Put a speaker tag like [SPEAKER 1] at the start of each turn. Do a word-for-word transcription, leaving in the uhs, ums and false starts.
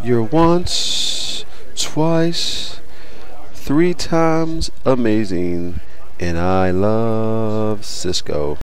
[SPEAKER 1] You're once, twice, three times amazing, and I love Cisco.